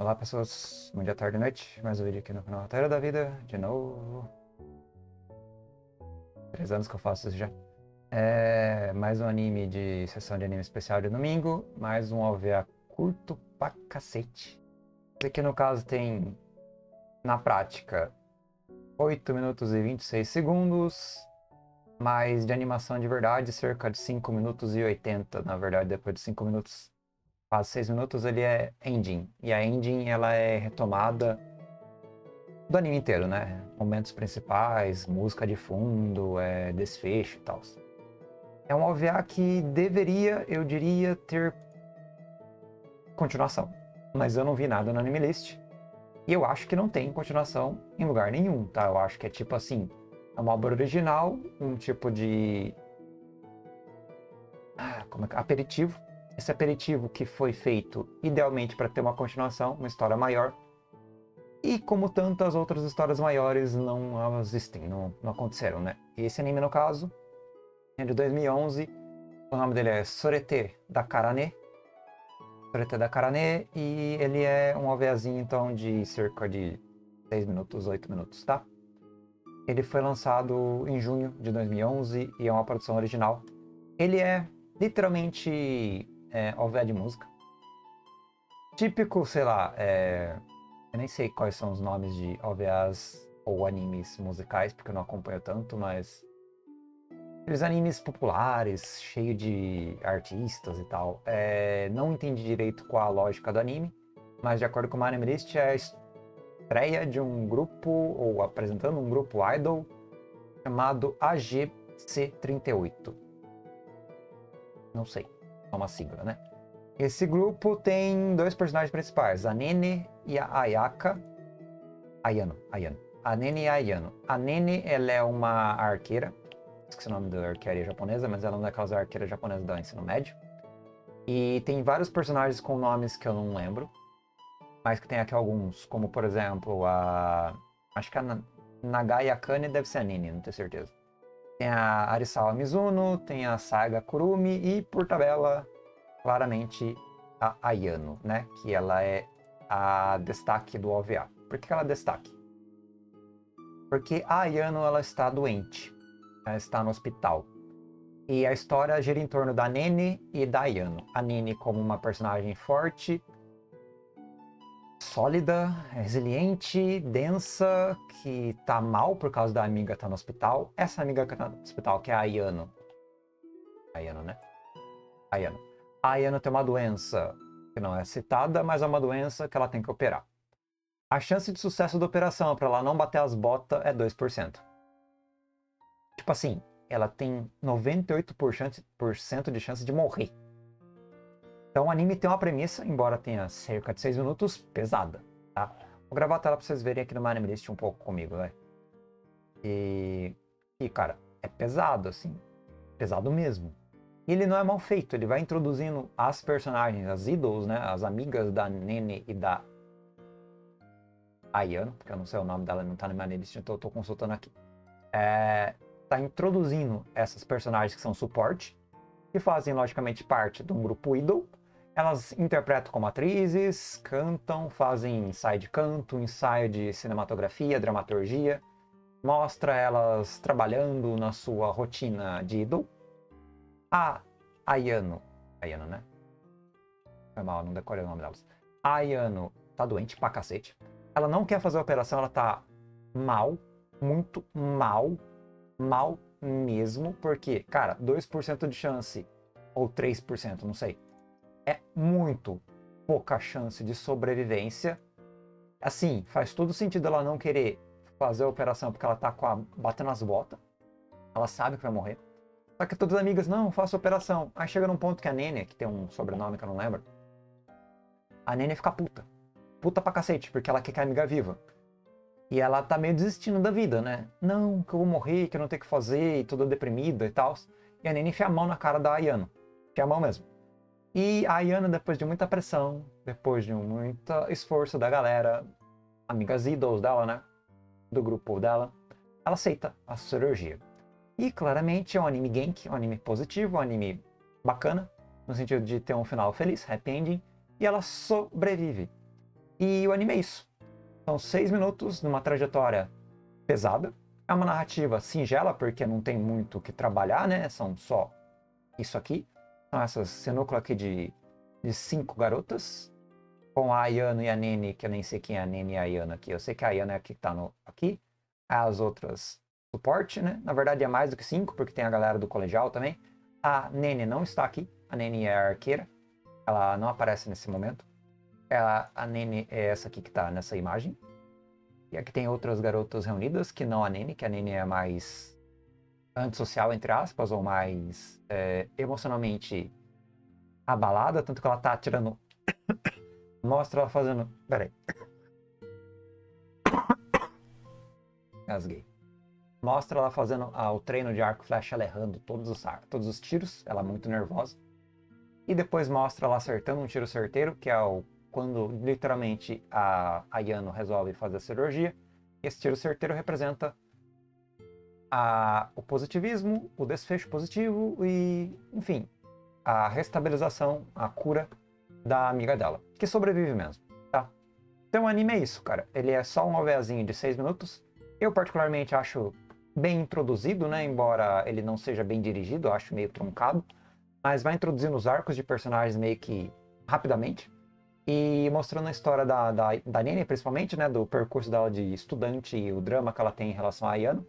Olá pessoas, bom dia, tarde e noite, mais um vídeo aqui no canal Roteiro da Vida, de novo. 3 anos que eu faço isso já. Mais um anime de sessão de anime especial de domingo, mais um OVA curto pra cacete. Esse aqui no caso tem, na prática, 8 minutos e 26 segundos, mas de animação de verdade, cerca de 5 minutos e 80, na verdade, depois de 5 minutos. Quase 6 minutos ele é ending. E a ending ela é retomada do anime inteiro, né? Momentos principais, música de fundo, desfecho e tal. É um OVA que deveria, eu diria, ter continuação. Mas eu não vi nada no Anime List. E eu acho que não tem continuação em lugar nenhum, tá? Eu acho que é tipo assim, é uma obra original, um tipo de aperitivo. Esse aperitivo que foi feito idealmente para ter uma continuação, uma história maior. E como tantas outras histórias maiores não existem, não aconteceram, né? Esse anime, no caso, é de 2011. O nome dele é Sorete da Karane. Sorete da Karane. E ele é um OVAzinho, então, de cerca de 6 minutos, 8 minutos, tá? Ele foi lançado em junho de 2011 e é uma produção original. Ele é literalmente OVA de música. Típico, sei lá, eu nem sei quais são os nomes de OVAs ou animes musicais, porque eu não acompanho tanto, mas aqueles animes populares, cheio de artistas e tal. Não entendi direito qual a lógica do anime, mas de acordo com o Anime List, é a estreia de um grupo, ou apresentando um grupo idol, chamado AGC38. Não sei, é uma sigla, né? Esse grupo tem dois personagens principais, a Nene e a Ayaka. Ayano. A Nene e a Ayano. A Nene, ela é uma arqueira. Esqueci o nome da arquearia japonesa, mas ela é uma daquelas arqueiras japonesas do ensino médio. E tem vários personagens com nomes que eu não lembro, mas que tem aqui alguns, como por exemplo acho que a Nagai Akane deve ser a Nene, não tenho certeza. Tem a Arisawa Mizuno, tem a Saga Kurumi e, por tabela, claramente a Ayano, né? Que ela é a destaque do OVA. Por que ela é destaque? Porque a Ayano, ela está doente. Ela está no hospital. E a história gira em torno da Nene e da Ayano. A Nene como uma personagem forte, sólida, resiliente, densa, que tá mal por causa da amiga que tá no hospital. Essa amiga que tá no hospital, que é a Ayano. Ayano, né? Ayano. A Ayano tem uma doença que não é citada, mas é uma doença que ela tem que operar. A chance de sucesso da operação para ela não bater as botas é 2%. Tipo assim, ela tem 98% de chance de morrer. Então o anime tem uma premissa, embora tenha cerca de 6 minutos, pesada, tá? Vou gravar a tela para vocês verem aqui no Anime List um pouco comigo, né? E cara, é pesado, assim. Pesado mesmo. E ele não é mal feito, ele vai introduzindo as personagens, as idols, né? As amigas da Nene e da Ayano, porque eu não sei o nome dela, não tá na minha lista, então eu tô consultando aqui. Tá introduzindo essas personagens que são suporte, que fazem logicamente parte de um grupo idol. Elas interpretam como atrizes, cantam, fazem ensaio de canto, ensaio de cinematografia, dramaturgia. Mostra elas trabalhando na sua rotina de idol. A Ayano, né? Foi mal, não decorei o nome delas. A Ayano tá doente pra cacete. Ela não quer fazer a operação, ela tá mal, muito mal mesmo, porque, cara, 2% de chance, ou 3%, não sei. É muito pouca chance de sobrevivência. Assim, faz todo sentido ela não querer fazer a operação porque ela tá batendo as botas. Ela sabe que vai morrer. Só que todas as amigas, não, faço a operação. Aí chega num ponto que a Nene, que tem um sobrenome que eu não lembro, a Nene fica puta. Puta pra cacete, porque ela quer que a amiga viva. E ela tá meio desistindo da vida, né? Não, que eu vou morrer, que eu não tenho o que fazer, e toda deprimida e tal. E a Nene enfia a mão na cara da Ayano. Enfia a mão mesmo. E a Ayano, depois de muita pressão, depois de muito esforço da galera, amigas idols dela, né? Do grupo dela, ela aceita a cirurgia. E claramente é um anime genki, um anime positivo, um anime bacana, no sentido de ter um final feliz, happy ending, e ela sobrevive. E o anime é isso. São 6 minutos numa trajetória pesada. É uma narrativa singela, porque não tem muito o que trabalhar, né? São só isso aqui. São essas esse aqui de 5 garotas. Com a Ayano e a Nene, que eu nem sei quem é a Nene e a Ayano aqui. Eu sei que a Ayano é a que tá aqui. As outras, suporte, né? Na verdade é mais do que 5, porque tem a galera do colegial também. A Nene não está aqui. A Nene é a arqueira. Ela não aparece nesse momento. A Nene é essa aqui que tá nessa imagem. E aqui tem outras garotas reunidas, que não a Nene, que a Nene é mais antissocial, entre aspas, ou mais emocionalmente abalada, tanto que ela tá tirando... Mostra ela fazendo... Peraí. Gasguei. Mostra ela fazendo o treino de arco e flecha, ela errando todos os tiros, ela é muito nervosa. E depois mostra ela acertando um tiro certeiro, que é quando literalmente a Ayano resolve fazer a cirurgia. E esse tiro certeiro representa o positivismo, o desfecho positivo e, enfim, a restabilização, a cura da amiga dela, que sobrevive mesmo, tá? Então o anime é isso, cara. Ele é só um OVAzinho de 6 minutos. Eu particularmente acho bem introduzido, né? Embora ele não seja bem dirigido, eu acho meio truncado. Mas vai introduzindo os arcos de personagens meio que rapidamente. E mostrando a história da Nene, principalmente, né? Do percurso dela de estudante e o drama que ela tem em relação a Ayano.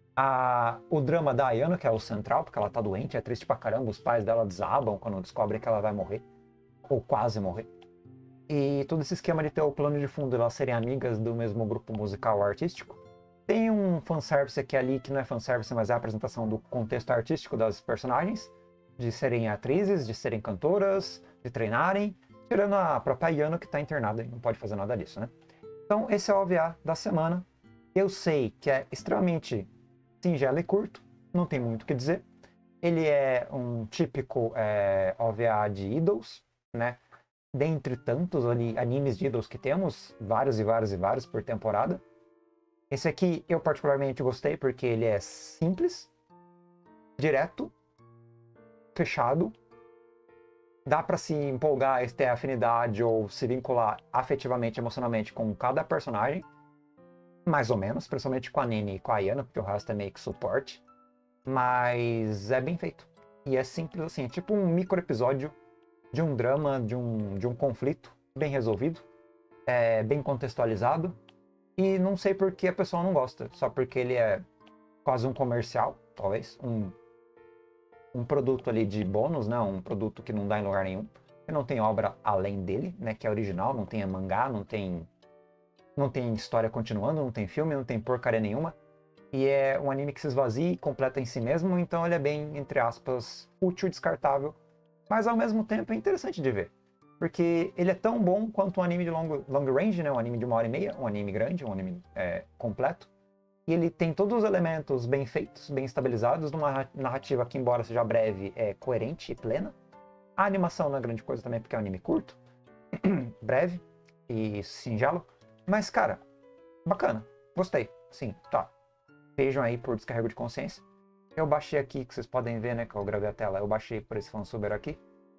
O drama da Ayano, que é o central, porque ela tá doente, é triste pra caramba. Os pais dela desabam quando descobrem que ela vai morrer. Ou quase morrer. E todo esse esquema de ter o plano de fundo, elas serem amigas do mesmo grupo musical artístico. Tem um fanservice aqui ali, que não é fanservice, mas é a apresentação do contexto artístico das personagens. De serem atrizes, de serem cantoras, de treinarem. Tirando a própria Ayano, que está internada e não pode fazer nada disso, né? Então, esse é o OVA da semana. Eu sei que é extremamente singelo e curto, não tem muito o que dizer. Ele é um típico OVA de idols, né? Dentre tantos animes de idols que temos, vários e vários e vários por temporada. Esse aqui eu particularmente gostei porque ele é simples, direto, fechado. Dá para se empolgar, ter afinidade ou se vincular afetivamente, emocionalmente com cada personagem. Mais ou menos, principalmente com a Nene e com a Ayano, porque o resto é meio que suporte. Mas é bem feito. E é simples assim, é tipo um micro episódio de um drama, de um conflito bem resolvido, bem contextualizado. E não sei por que a pessoa não gosta, só porque ele é quase um comercial, talvez, um produto ali de bônus, né? Um produto que não dá em lugar nenhum. E não tem obra além dele, né? Que é original, não tem mangá, não tem história continuando, não tem filme, não tem porcaria nenhuma. E é um anime que se esvazia e completa em si mesmo, então ele é bem, entre aspas, útil e descartável. Mas ao mesmo tempo é interessante de ver. Porque ele é tão bom quanto um anime de long range, né? Um anime de 1h30, um anime grande, um anime completo. E ele tem todos os elementos bem feitos, bem estabilizados, numa narrativa que, embora seja breve, é coerente e plena. A animação não é grande coisa também, porque é um anime curto, breve e singelo. Mas, cara, bacana. Gostei. Sim, tá. Vejam aí por descarrego de consciência. Eu baixei aqui, que vocês podem ver, né, que eu gravei a tela. Eu baixei por esse fansuber aqui.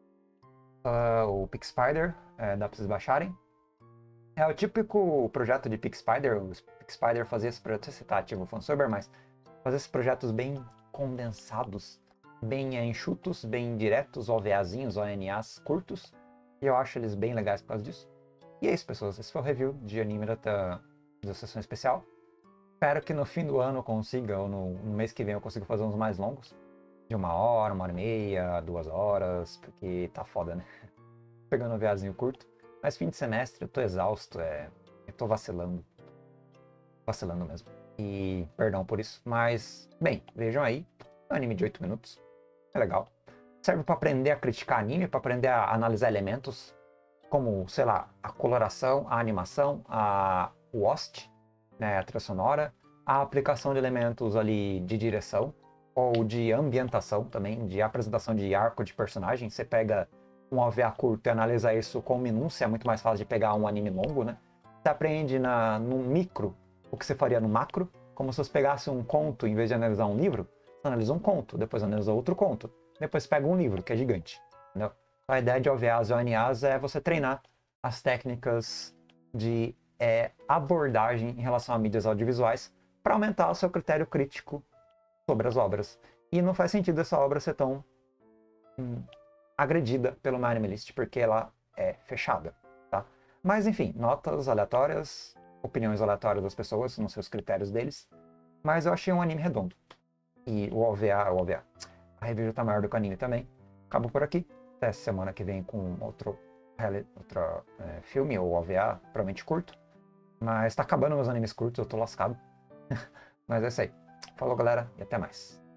O PixSpider, dá pra vocês baixarem. É o típico projeto de PixSpider. O PixSpider fazia esse projeto, se tá ativo o fansuber, mas fazia esses projetos bem condensados, bem enxutos, bem diretos, OVAzinhos, ONAs curtos. E eu acho eles bem legais por causa disso. E é isso, pessoas. Esse foi o review de anime da sessão especial. Espero que no fim do ano eu consiga, ou no mês que vem eu consiga fazer uns mais longos. De 1h, 1h30, 2 horas, porque tá foda, né? Pegando um viazinho curto. Mas fim de semestre eu tô exausto, eu tô vacilando. Vacilando mesmo. E perdão por isso. Mas, bem, vejam aí. É um anime de 8 minutos. É legal. Serve pra aprender a criticar anime, pra aprender a analisar elementos. Como, sei lá, a coloração, a animação, o host, né, a trilha sonora. A aplicação de elementos ali de direção. Ou de ambientação também, de apresentação de arco de personagem. Você pega um OVA curto e analisa isso com minúcia, é muito mais fácil de pegar um anime longo, né? Você aprende no micro o que você faria no macro, como se você pegasse um conto, em vez de analisar um livro, você analisa um conto, depois analisa outro conto, depois pega um livro, que é gigante, entendeu? A ideia de OVAs e ONAs é você treinar as técnicas de abordagem em relação a mídias audiovisuais para aumentar o seu critério crítico sobre as obras. E não faz sentido essa obra ser tão agredida pelo My Anime List, porque ela é fechada, tá? Mas enfim, notas aleatórias, opiniões aleatórias das pessoas, nos seus critérios deles. Mas eu achei um anime redondo. E o OVA, a review tá maior do que o anime também. Acabo por aqui. Até semana que vem com outro filme ou OVA, provavelmente curto. Mas tá acabando meus animes curtos, eu tô lascado. Mas é isso aí. Falou, galera, e até mais.